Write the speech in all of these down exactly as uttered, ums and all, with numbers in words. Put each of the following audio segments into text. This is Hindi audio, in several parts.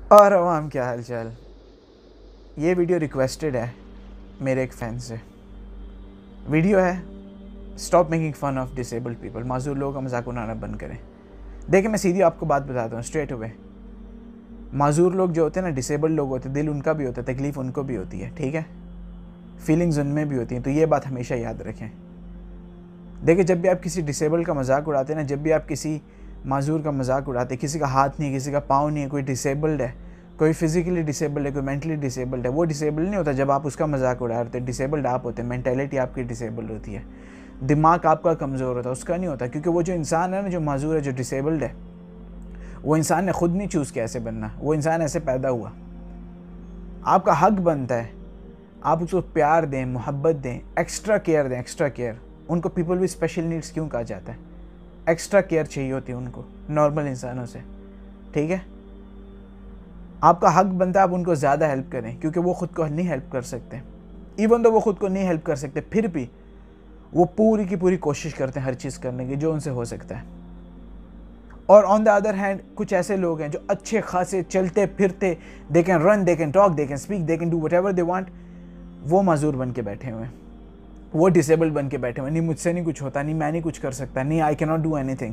और आवाम क्या हाल चाल। ये वीडियो रिक्वेस्टेड है मेरे एक फ़ैन से। वीडियो है stop making fun of disabled people. माजूर लोगों का मजाक उड़ाना बंद करें। देखिए मैं सीधी आपको बात बताता हूँ स्ट्रेट अवे। माजूर लोग जो होते हैं ना, डिसेबल्ड लोग होते हैं, दिल उनका भी होता है, तकलीफ़ उनको भी होती है, ठीक है, फीलिंग्स उनमें भी होती हैं। तो ये बात हमेशा याद रखें। देखिए जब भी आप किसी डिसेबल्ड का मजाक उड़ाते हैं ना, जब भी आप किसी माजूर का मजाक उड़ाते, किसी का हाथ नहीं है, किसी का पाँव नहीं है, कोई डिसेबल्ड है, कोई फिजिकली डिसेबल्ड है, कोई मेंटली डिसेबल्ड है, वो डिसेबल्ड नहीं होता जब आप उसका मजाक उड़ा रहे थे। डिसेबल्ड आप होते हैं, मेंटेलिटी आपकी डिसेबल्ड होती है, दिमाग आपका कमज़ोर होता है, उसका नहीं होता। क्योंकि वो जो इंसान है ना, जो माजूर है, जो डिसेबल्ड है, वो इंसान ने खुद नहीं चूज़ किया ऐसे बनना, वो इंसान ऐसे पैदा हुआ। आपका हक बनता है आप उसको प्यार दें, मोहब्बत दें, एक्स्ट्रा केयर दें। एक्स्ट्रा केयर उनको पीपल विद स्पेशल नीड्स क्यों कहा जाता है? एक्स्ट्रा केयर चाहिए होती है उनको नॉर्मल इंसानों से, ठीक है। आपका हक बनता है आप उनको ज़्यादा हेल्प करें, क्योंकि वो ख़ुद को नहीं हेल्प कर सकते। इवन तो वो ख़ुद को नहीं हेल्प कर सकते, फिर भी वो पूरी की पूरी कोशिश करते हैं हर चीज़ करने की जो उनसे हो सकता है। और ऑन द अदर हैंड कुछ ऐसे लोग हैं जो अच्छे खासे चलते फिरते, they can run, they can talk, they can speak, they can do whatever they want, वो माजूर बन के बैठे हुए हैं, वो डिसेबल्ड बन के बैठे हुए। नहीं मुझसे नहीं कुछ होता, नहीं मैं नहीं कुछ कर सकता, नहीं I cannot do anything.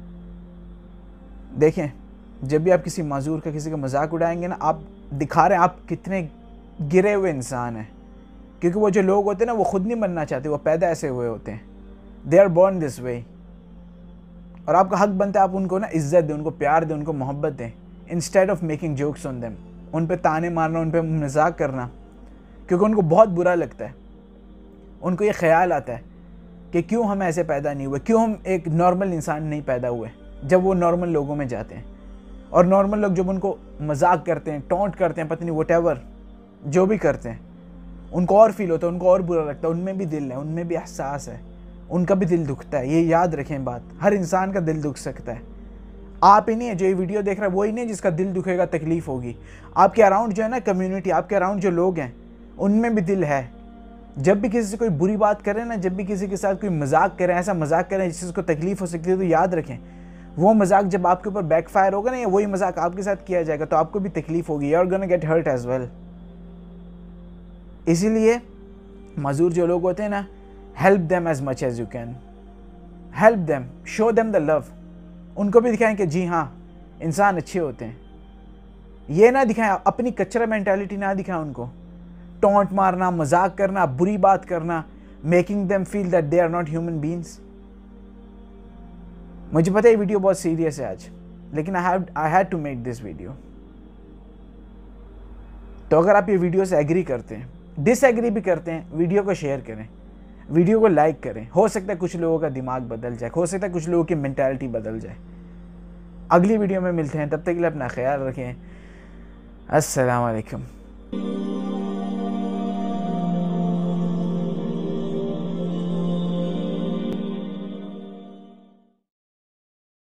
देखें जब भी आप किसी माजूर का, किसी का मजाक उड़ाएंगे ना, आप दिखा रहे हैं आप कितने गिरे हुए इंसान हैं। क्योंकि वो जो लोग होते हैं ना, वो खुद नहीं बनना चाहते, वो पैदा ऐसे हुए होते हैं, they are born this way. और आपका हक बनता है आप उनको ना इज्जत दें, उनको प्यार दें, उनको मोहब्बत दें, instead of making jokes on them, उन पे ताने मारना, उन पे मजाक करना। क्योंकि उनको बहुत बुरा लगता है, उनको ये ख्याल आता है कि क्यों हम ऐसे पैदा नहीं हुए, क्यों हम एक नॉर्मल इंसान नहीं पैदा हुए। जब वो नॉर्मल लोगों में जाते हैं और नॉर्मल लोग जब उनको मजाक करते हैं, टॉन्ट करते हैं, पता नहीं व्हाटएवर जो भी करते हैं, उनको और फील होता है, उनको और बुरा लगता है। उनमें भी दिल है, उनमें भी एहसास है, उनका भी दिल दुखता है। ये याद रखें बात, हर इंसान का दिल दुख सकता है। आप ही नहीं है जो ये वीडियो देख रहा है, वही नहीं जिसका दिल दुखेगा, तकलीफ होगी। आपके अराउंड जो है ना कम्युनिटी, आपके अराउंड जो लोग हैं, उनमें भी दिल है। जब भी किसी से कोई बुरी बात करें ना, जब भी किसी के साथ कोई मजाक करें, ऐसा मजाक करें जिससे उसको तकलीफ हो सकती है, तो याद रखें वो मजाक जब आपके ऊपर बैकफायर होगा ना, या वही मजाक आपके साथ किया जाएगा, तो आपको भी तकलीफ होगी, you are gonna get hurt as well. इसीलिए माजूर जो लोग होते हैं ना, help them as much as you can, help them, show them the love. उनको भी दिखाएं कि जी हाँ इंसान अच्छे होते हैं। ये ना दिखाएं, अपनी कचरा मेंटालिटी ना दिखाएं उनको, टॉन्ट मारना, मजाक करना, बुरी बात करना, making them feel that they are not human beings. मुझे पता है ये वीडियो बहुत सीरियस है आज, लेकिन I have I had to make this video. तो अगर आप ये वीडियो से एग्री करते हैं, डिसएग्री भी करते हैं, वीडियो को शेयर करें, वीडियो को लाइक करें। हो सकता है कुछ लोगों का दिमाग बदल जाए, हो सकता है कुछ लोगों की मेंटालिटी बदल जाए। अगली वीडियो में मिलते हैं, तब तक के लिए अपना ख्याल रखें। अस्सलाम वालेकुम।